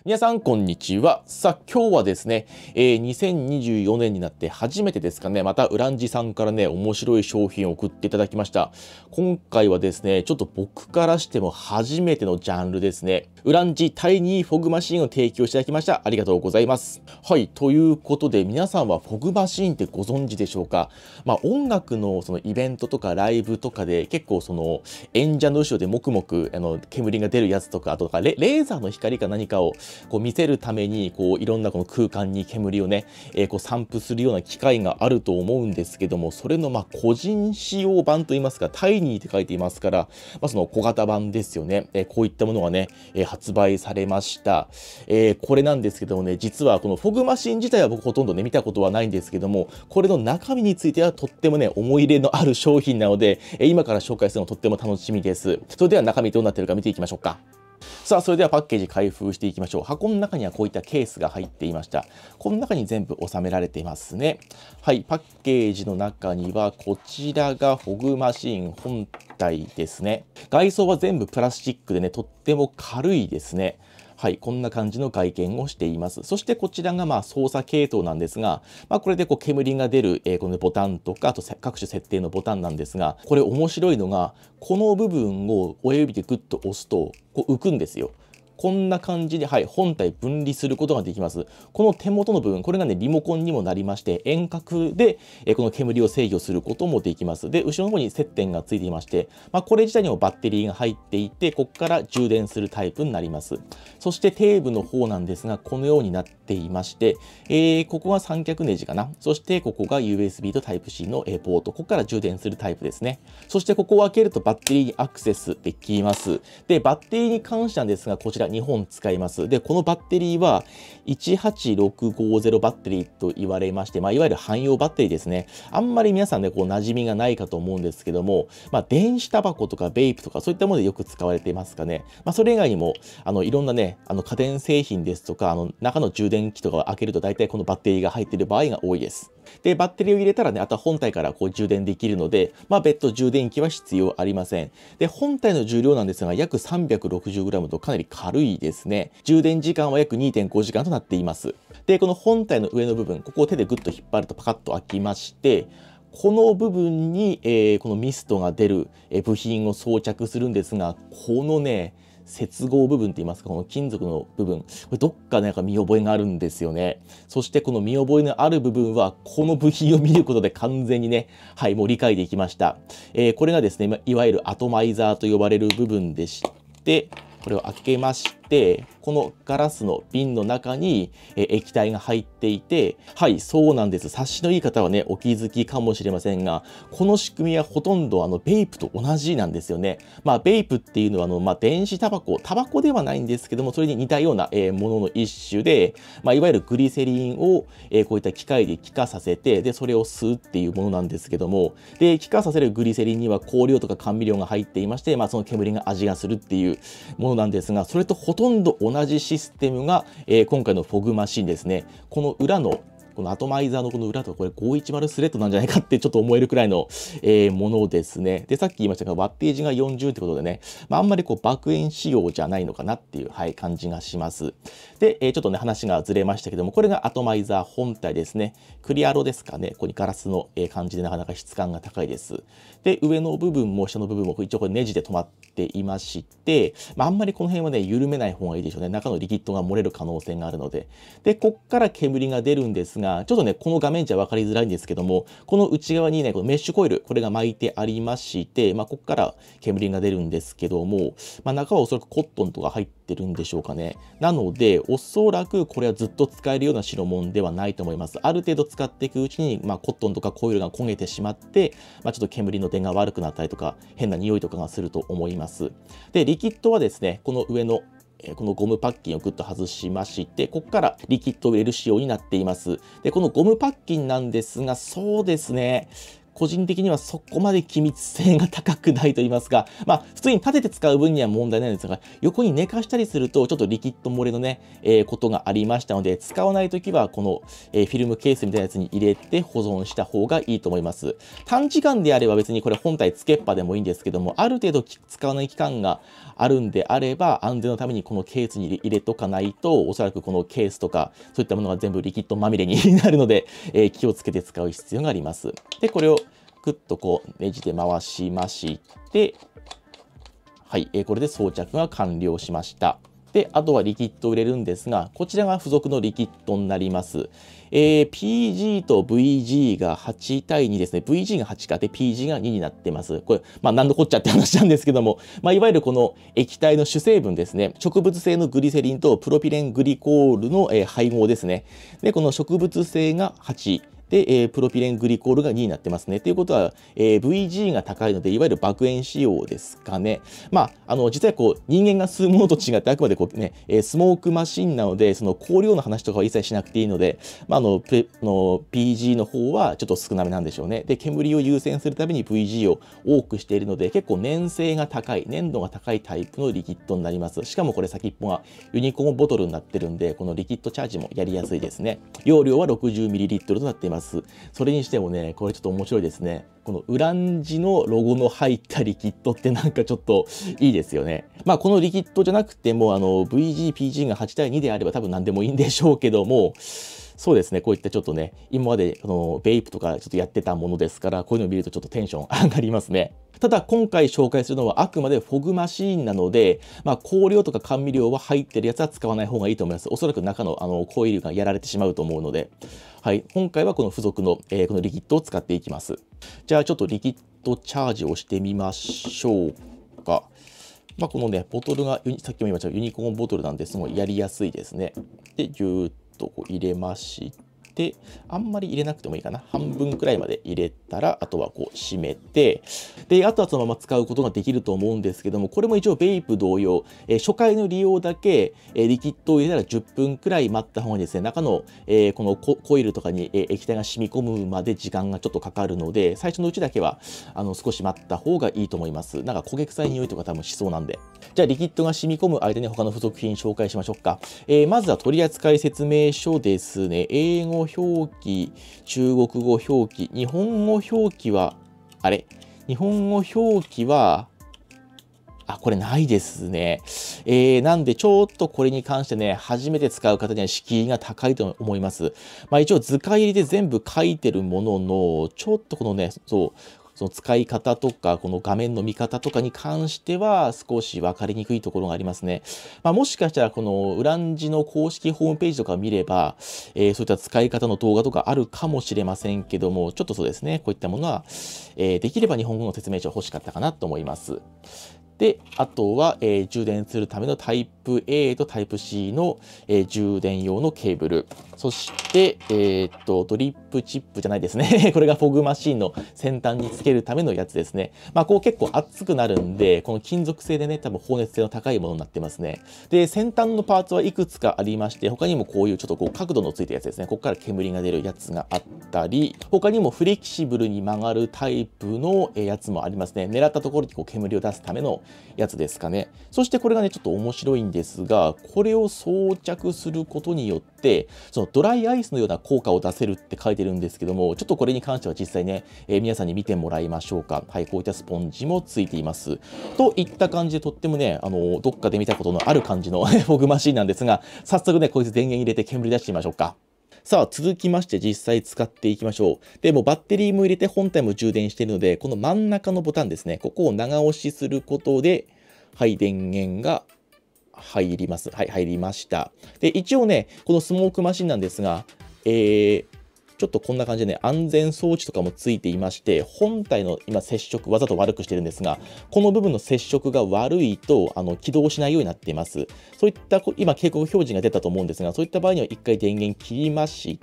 皆さん、こんにちは。さあ、今日はですね、2024年になって初めてですかね、またウランジさんからね、面白い商品を送っていただきました。今回はですね、ちょっと僕からしても初めてのジャンルですね。ウランジタイニーフォグマシンを提供していただきました。ありがとうございます。はい、ということで、皆さんはフォグマシンってご存知でしょうか？音楽のそのイベントとかライブとかで結構その演者の後ろでもくもく煙が出るやつとか、あとレーザーの光か何かをこう見せるためにいろんなこの空間に煙をね、散布するような機械があると思うんですけども、それの個人使用版といいますか、タイニーって書いていますから、その小型版ですよね。こういったものがね、発売されました。これなんですけどもね、実はこのフォグマシン自体は僕ほとんどね見たことはないんですけども、これの中身についてはとってもね思い入れのある商品なので、今から紹介するのとっても楽しみです。それでは中身どうなってるか見ていきましょうか。さあ、それではパッケージ開封していきましょう。箱の中にはこういったケースが入っていました。この中に全部収められていますね。はい、パッケージの中にはこちらがフォグマシン本体ですね。外装は全部プラスチックでね、とっても軽いですね。はい、こんな感じの外見をしています。そしてこちらが操作系統なんですが、これで煙が出る、このボタンとか、あと各種設定のボタンなんですが、これ面白いのが、この部分を親指でグッと押すと、浮くんですよ。こんな感じで、はい、本体分離することができます。この手元の部分、これがね、リモコンにもなりまして、遠隔で、この煙を制御することもできます。で、後ろの方に接点がついていまして、これ自体にもバッテリーが入っていて、ここから充電するタイプになります。そして、底部の方なんですが、このようになっていまして、ここが三脚ネジかな。そして、ここが USB と Type-C のポート。ここから充電するタイプですね。そして、ここを開けるとバッテリーにアクセスできます。で、バッテリーに関してなんですが、こちら2本使います。で、このバッテリーは18650バッテリーと言われまして、いわゆる汎用バッテリーですね。あんまり皆さんね、馴染みがないかと思うんですけども、電子タバコとかベイプとかそういったものでよく使われていますかね。それ以外にも、いろんなね、家電製品ですとか、中の充電器とかを開けると大体このバッテリーが入っている場合が多いです。で、バッテリーを入れたらね、あとは本体から充電できるので、別途充電器は必要ありません。で、本体の重量なんですが、約 360g とかなり軽いですね。充電時間は約 2.5 時間となっています。で、この本体の上の部分、ここを手でグッと引っ張るとパカッと開きまして、この部分に、このミストが出る、部品を装着するんですが、このね、接合部分といいますか、この金属の部分、これどっかなんか見覚えがあるんですよね。そしてこの見覚えのある部分は、この部品を見ることで完全にね、はい、もう理解できました。これがですね、いわゆるアトマイザーと呼ばれる部分でして、これを開けまして、このガラスの瓶の中に液体が入っていて、はい、そうなんです。察しのいい方はね、お気づきかもしれませんが、この仕組みはほとんどベイプと同じなんですよね。ベイプっていうのは電子タバコではないんですけども、それに似たようなものの一種で、いわゆるグリセリンをこういった機械で気化させて、で、それを吸うっていうものなんですけども、で、気化させるグリセリンには香料とか甘味料が入っていまして、その煙が味がするっていうものなんですが、それとほとんど同じシステムが、今回のフォグマシンですね。この裏のこのアトマイザーのこの裏とこれ510スレッドなんじゃないかってちょっと思えるくらいの、ものですね。で、さっき言いましたが、ワッテージが40ってことでね、あんまり爆炎仕様じゃないのかなっていう、はい、感じがします。で、ちょっとね、話がずれましたけども、これがアトマイザー本体ですね。クリアロですかね。ここにガラスの感じでなかなか質感が高いです。で、上の部分も下の部分も一応これネジで止まっていまして、あんまりこの辺はね、緩めない方がいいでしょうね。中のリキッドが漏れる可能性があるので。で、こっから煙が出るんですが、ちょっとね、この画面じゃ分かりづらいんですけども、この内側にね、このメッシュコイル、これが巻いてありまして、ここから煙が出るんですけども、中はおそらくコットンとか入ってるんでしょうかね。なので、おそらくこれはずっと使えるような代物ではないと思います。ある程度使っていくうちに、コットンとかコイルが焦げてしまって、ちょっと煙の出が悪くなったりとか、変な匂いとかがすると思います。で、リキッドはですね、この上のこのゴムパッキンをグッと外しまして、ここからリキッドを入れる仕様になっています。で、このゴムパッキンなんですが、そうですね、 個人的にはそこまで気密性が高くないと言いますか、普通に立てて使う分には問題ないんですが、横に寝かしたりすると、ちょっとリキッド漏れのね、ことがありましたので、使わないときは、この、フィルムケースみたいなやつに入れて保存した方がいいと思います。短時間であれば別にこれ本体つけっぱでもいいんですけども、ある程度使わない期間があるんであれば、安全のためにこのケースに入れとかないと、おそらくこのケースとか、そういったものが全部リキッドまみれになるので、気をつけて使う必要があります。で、これをグッとこうネジで回しまして、はい、これで装着が完了しました。で、あとはリキッドを入れるんですが、こちらが付属のリキッドになります。PG と VG が8対2ですね。VG が8かで PG が2になってます。これ、何のこっちゃって話なんですけども、いわゆるこの液体の主成分ですね。植物性のグリセリンとプロピレングリコールの配合ですね。で、この植物性が8。で、プロピレングリコールが2になってますね。ということは、VG が高いので、いわゆる爆炎仕様ですかね。実はこう人間が吸うものと違って、あくまでこう、ね、スモークマシンなので、その香料の話とかは一切しなくていいので、PG の方はちょっと少なめなんでしょうね。で、煙を優先するために VG を多くしているので、結構粘性が高い、粘度が高いタイプのリキッドになります。しかもこれ先っぽがユニコーンボトルになってるんで、このリキッドチャージもやりやすいですね。容量は 60ml となっています。それにしてもね、これちょっと面白いですね。このウランジのロゴの入ったリキッドってなんかちょっといいですよね。このリキッドじゃなくても、VG、PG が8対2であれば多分何でもいいんでしょうけども、そうですね、こういったちょっとね、今までベイプとかちょっとやってたものですから、こういうのを見るとちょっとテンション上がりますね。ただ今回紹介するのはあくまでフォグマシーンなので、香料とか甘味料は入ってるやつは使わない方がいいと思います。おそらく中のコイルがやられてしまうと思うので、はい、今回はこの付属の、このリキッドを使っていきます。じゃあちょっとリキッドチャージをしてみましょうか。このね、ボトルがさっきも言いましたユニコーンボトルなんですごいやりやすいですね。で、ぎゅーっとこう入れまして、あんまり入れなくてもいいかな。半分くらいまで入れたら、あとはこう閉めて、で、あとはそのまま使うことができると思うんですけども、これも一応ベイプ同様、初回の利用だけ、リキッドを入れたら10分くらい待った方がですね、中の、このコイルとかに、液体が染み込むまで時間がちょっとかかるので、最初のうちだけは少し待った方がいいと思います。なんか焦げ臭い匂いとか多分しそうなんで。じゃあリキッドが染み込む間に他の付属品紹介しましょうか。まずは取扱説明書ですね。英語表記、中国語表記、日本語表記は、日本語表記は、これないですね。なんでちょっとこれに関してね、初めて使う方には敷居が高いと思います。一応図解入りで全部書いてるものの、ちょっとこのね、その使い方とか、この画面の見方とかに関しては少し分かりにくいところがありますね。もしかしたらこのウランジの公式ホームページとかを見れば、そういった使い方の動画とかあるかもしれませんけども、ちょっとそうですね、こういったものは、できれば日本語の説明書欲しかったかなと思います。で、あとは、充電するためのタイプ A とタイプ C の、充電用のケーブル。そして、ドリップチップじゃないですね。これがフォグマシーンの先端につけるためのやつですね。こう結構熱くなるんで、この金属製でね、多分放熱性の高いものになってますね。で、先端のパーツはいくつかありまして、他にもこういうちょっとこう角度のついたやつですね。ここから煙が出るやつがあったり、他にもフレキシブルに曲がるタイプのやつもありますね。狙ったところにこう煙を出すためのやつですかね。そしてこれがね、ちょっと面白いんですが、これを装着することによって、そのドライアイスのような効果を出せるって書いてるんですけども、ちょっとこれに関しては実際ね、皆さんに見てもらいましょうか。はい、こういったスポンジもついています。といった感じでとってもね、どっかで見たことのある感じのフォグマシンなんですが、早速ね、こいつ電源入れて煙出してみましょうか。さあ、続きまして実際使っていきましょう。で、もうバッテリーも入れて本体も充電しているので、この真ん中のボタンですね、ここを長押しすることで、はい、電源が入ります。はい、入りました。で、一応ね、このスモークマシンなんですが、ちょっとこんな感じでね、安全装置とかもついていまして、本体の今接触、わざと悪くしてるんですが、この部分の接触が悪いと起動しないようになっています。そういった今警告表示が出たと思うんですが、そういった場合には一回電源切りまして、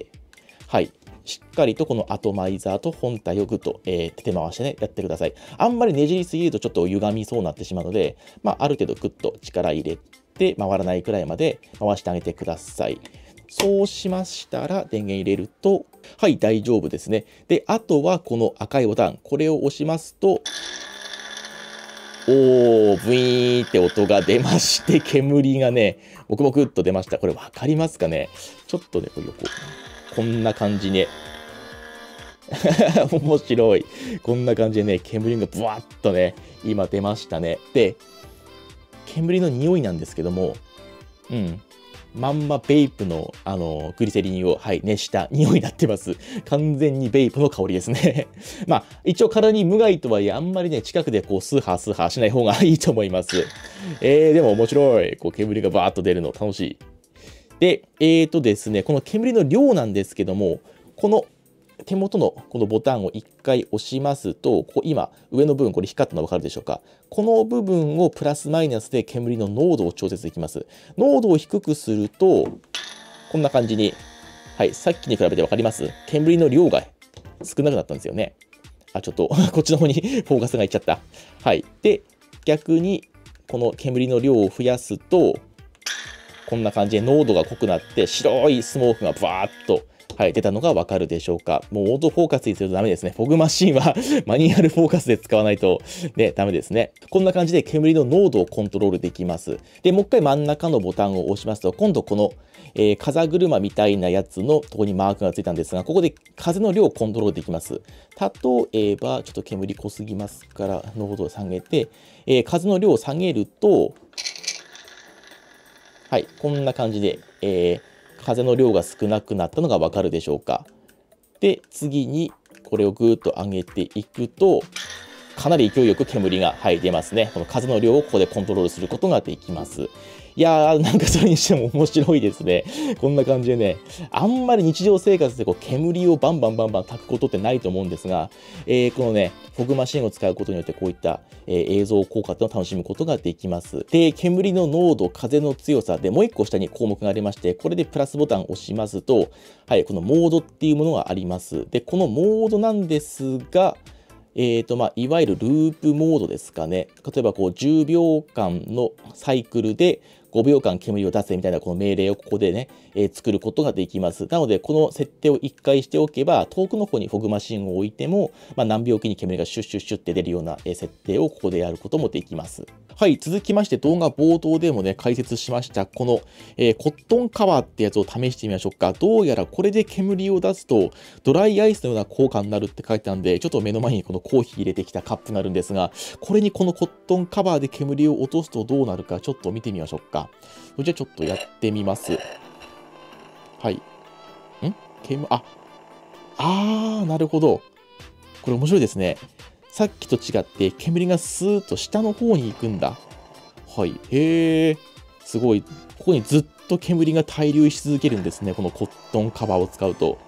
はい。しっかりとこのアトマイザーと本体をぐっと、手回してね、やってください。あんまりねじりすぎるとちょっと歪みそうになってしまうので、ある程度ぐっと力入れて回らないくらいまで回してあげてください。 そうしましたら電源入れると、はい、大丈夫ですね。で、あとはこの赤いボタン、これを押しますと、ブイーンって音が出まして、煙がね、ボクボクっと出ました。これ分かりますかね。ちょっとね、こんな感じね。面白い。こんな感じでね、煙がブワッとね、今出ましたね。で、煙の匂いなんですけども、まんまベイプの、グリセリンを、はい、熱した匂いになってます。完全にベイプの香りですね。まあ、一応体に無害とはいえ、あんまりね、近くでこう、スーハースーハーしない方がいいと思います。でも面白い。こう、煙がバーッと出るの楽しい。で、ですね、この煙の量なんですけども、この手元のこのボタンを1回押しますと、今、上の部分、これ光ったの分かるでしょうか。この部分をプラスマイナスで煙の濃度を調節できます。濃度を低くすると、こんな感じに、はい、さっきに比べて分かります？煙の量が少なくなったんですよね。ちょっとこっちの方にフォーカスがいっちゃった。はい。で、逆に、この煙の量を増やすと、こんな感じで濃度が濃くなって、白いスモークがバーッと、はい、出たのがわかるでしょうか。もうオートフォーカスにするとダメですね。フォグマシンはマニュアルフォーカスで使わないとね、ダメですね。こんな感じで煙の濃度をコントロールできます。で、もう一回真ん中のボタンを押しますと、今度この、風車みたいなやつのところにマークがついたんですが、ここで風の量をコントロールできます。例えば、ちょっと煙濃すぎますから、濃度を下げて、風の量を下げると、はい、こんな感じで、風の量が少なくなったのがわかるでしょうか。で、次にこれをぐーっと上げていくと、かなり勢いよく煙が、はい、出ますね。この風の量をここでコントロールすることができます。いやー、なんかそれにしても面白いですね。こんな感じでね、あんまり日常生活でこう煙をバンバン焚くことってないと思うんですが、このね、フォグマシンを使うことによってこういった、映像効果を楽しむことができます。で、煙の濃度、風の強さでもう一個下に項目がありまして、これでプラスボタンを押しますと、はい、このモードっていうものがあります。で、このモードなんですが、いわゆるループモードですかね。例えばこう10秒間のサイクルで5秒間煙を出せみたいなこの命令をここでね、作ることができます。なので、この設定を1回しておけば、遠くの方にフォグマシンを置いても、何秒期に煙がシュッシュッシュッって出るような設定をここでやることもできます。はい、続きまして動画冒頭でもね、解説しました、この、コットンカバーってやつを試してみましょうか。どうやらこれで煙を出すと、ドライアイスのような効果になるって書いてあるんで、ちょっと目の前にこのコーヒー入れてきたカップがあるんですが、これにこのコットンカバーで煙を落とすとどうなるか、ちょっと見てみましょうか。じゃあちょっとやってみます。はい。なるほど。これ面白いですね。さっきと違って煙がスーッと下の方に行くんだ。はい。へえ。すごい。ここにずっと煙が滞留し続けるんですね。このコットンカバーを使うと。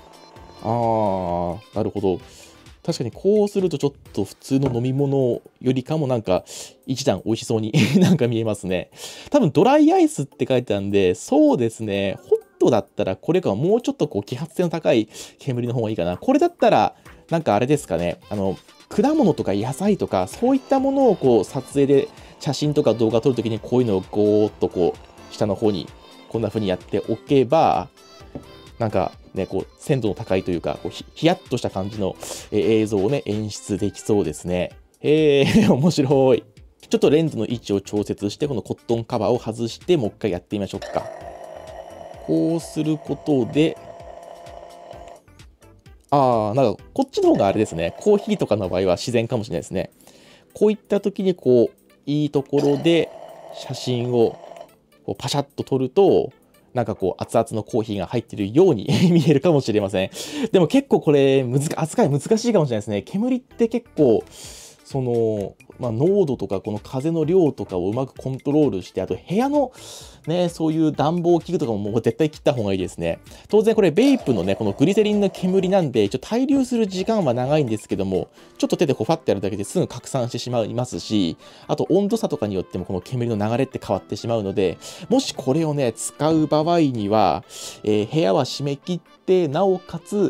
なるほど。確かにこうするとちょっと普通の飲み物よりかもなんか一段美味しそうになんか見えますね。多分ドライアイスって書いてあるんで、そうですね。ホットだったらこれかもうちょっとこう揮発性の高い煙の方がいいかな。これだったらなんかあれですかね。果物とか野菜とかそういったものをこう撮影で写真とか動画撮るときにこういうのをゴーッとこう下の方にこんな風にやっておけばなんかね、こう鮮度の高いというかこうヒヤッとした感じの映像をね演出できそうですね。面白い。ちょっとレンズの位置を調節してこのコットンカバーを外してもう一回やってみましょうか。こうすることでなんかこっちの方があれですね。コーヒーとかの場合は自然かもしれないですね。こういった時にこういいところで写真をこうパシャッと撮るとなんかこう熱々のコーヒーが入っているように見えるかもしれません。でも結構これ扱い難しいかもしれないですね。煙って結構その濃度とかこの風の量とかをうまくコントロールして、あと部屋のねそういう暖房器具とかももう絶対切った方がいいですね。当然これベイプのねこのグリセリンの煙なんで滞留する時間は長いんですけども、ちょっと手でこうファッてやるだけですぐ拡散してしまいますし、あと温度差とかによってもこの煙の流れって変わってしまうので、もしこれをね使う場合には、部屋は閉め切ってなおかつ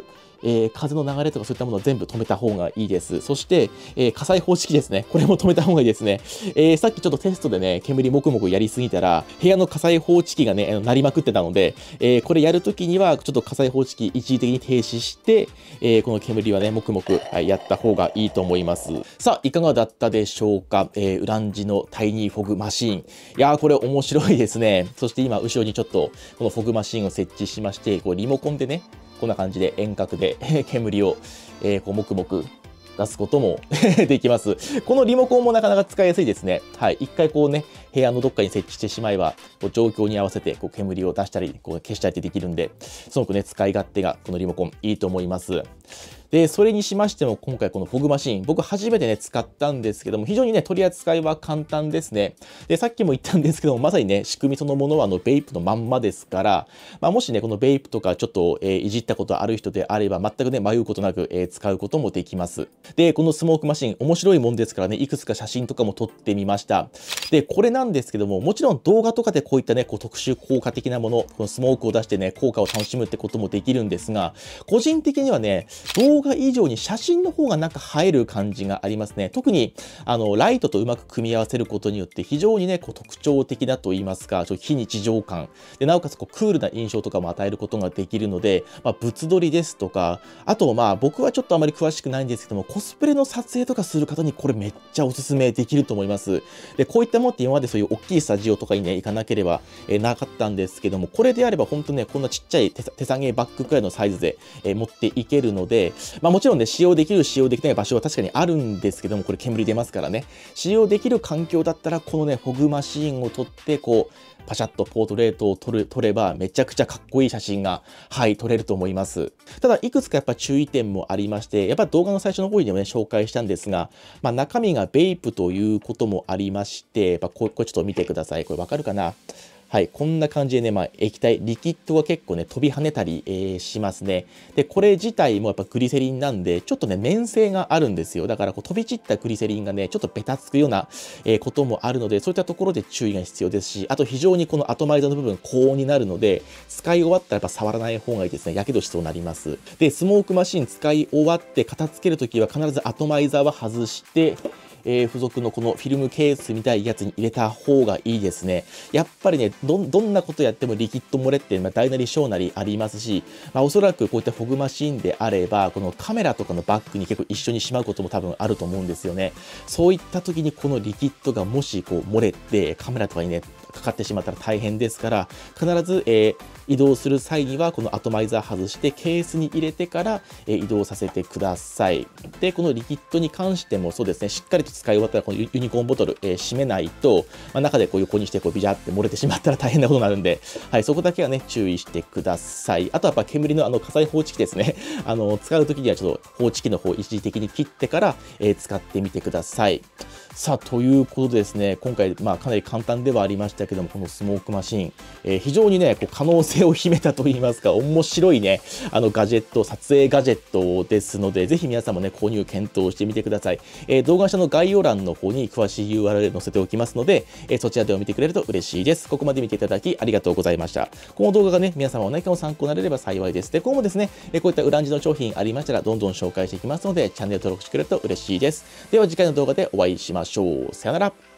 風の流れとかそういったものを全部止めた方がいいです。そして、火災報知器ですね。これも止めた方がいいですね。さっきちょっとテストでね、煙もくもくやりすぎたら、部屋の火災報知器がね、鳴りまくってたので、これやるときには、ちょっと火災報知器一時的に停止して、この煙はね、もくもく、やった方がいいと思います。さあ、いかがだったでしょうか。ウランジのタイニーフォグマシーン。いやー、これ面白いですね。そして今、後ろにちょっと、このフォグマシーンを設置しまして、こうリモコンでね、こんな感じで遠隔で煙を、こう、もくもく出すこともできます。このリモコンもなかなか使いやすいですね。はい。一回こうね、部屋のどっかに設置してしまえば、こう状況に合わせてこう煙を出したり、こう消したりってできるんで、すごくね、使い勝手がこのリモコンいいと思います。で、それにしましても、今回このフォグマシーン、僕初めてね、使ったんですけども、非常にね、取り扱いは簡単ですね。で、さっきも言ったんですけども、まさにね、仕組みそのものはベイプのまんまですから、もしね、このベイプとかちょっと、いじったことある人であれば、全くね、迷うことなく、使うこともできます。で、このスモークマシーン、面白いもんですからね、いくつか写真とかも撮ってみました。で、これなんですけども、もちろん動画とかでこういったね、こう特殊効果的なもの、このスモークを出してね、効果を楽しむってこともできるんですが、個人的にはね、動画以上に写真の方がなんか映える感じがありますね。特に、ライトとうまく組み合わせることによって、非常にね、こう特徴的だと言いますか、ちょっと非日常感。で、なおかつこうクールな印象とかも与えることができるので、物撮りですとか、あと、僕はちょっとあまり詳しくないんですけども、コスプレの撮影とかする方にこれめっちゃおすすめできると思います。で、こういったものって今までそういう大きいスタジオとかにね、行かなければ、なかったんですけども、これであれば本当ね、こんなちっちゃい手提げバッグくらいのサイズで、持っていけるので、もちろんね、使用できる、使用できない場所は確かにあるんですけども、これ煙出ますからね、使用できる環境だったら、このね、フォグマシーンを撮って、こう、パシャッとポートレートを撮れば、めちゃくちゃかっこいい写真が、はい、撮れると思います。ただ、いくつかやっぱ注意点もありまして、やっぱ動画の最初の方にもね、紹介したんですが、中身がベイプということもありまして、これちょっと見てください。これわかるかな？はい、こんな感じでね、液体、リキッドが結構ね、飛び跳ねたり、しますね。で、これ自体もやっぱグリセリンなんで、ちょっとね、粘性があるんですよ。だから、こう飛び散ったグリセリンがね、ちょっとベタつくような、こともあるので、そういったところで注意が必要ですし、あと非常にこのアトマイザーの部分、高温になるので、使い終わったらやっぱ触らない方がいいですね。やけどしそうになります。で、スモークマシン使い終わって片付けるときは必ずアトマイザーは外して、付属のこのフィルムケースみたいなやつに入れた方がいいですね。やっぱりね、どんなことやってもリキッド漏れって、大なり小なりありますし、おそらくこういったフォグマシンであれば、このカメラとかのバッグに結構一緒にしまうことも多分あると思うんですよね。そういった時にこのリキッドがもしこう漏れて、カメラとかにね、かかってしまったら大変ですから、必ず、移動する際にはこのアトマイザー外してケースに入れてから、移動させてください。で、このリキッドに関してもそうですね、しっかりと使い終わったらこのユニコーンボトル、閉めないと、中でこう横にしてこうビジャーって漏れてしまったら大変なことになるんで、はい、そこだけはね、注意してください。あとはやっぱ煙の火災報知器ですね。使うときにはちょっと報知器の方一時的に切ってから、使ってみてください。さあ、ということでですね、今回、かなり簡単ではありましたけども、このスモークマシーン、非常にね、こう可能性を秘めたといいますか、面白いね、ガジェット、撮影ガジェットですので、ぜひ皆さんもね、購入検討してみてください。動画下の概要欄の方に詳しい URL 載せておきますので、そちらでも見てくれると嬉しいです。ここまで見ていただきありがとうございました。この動画がね、皆様の何かの参考になれれば幸いです。で、今後もですね、こういったウランジの商品ありましたら、どんどん紹介していきますので、チャンネル登録してくれると嬉しいです。では次回の動画でお会いしましょう。さよなら。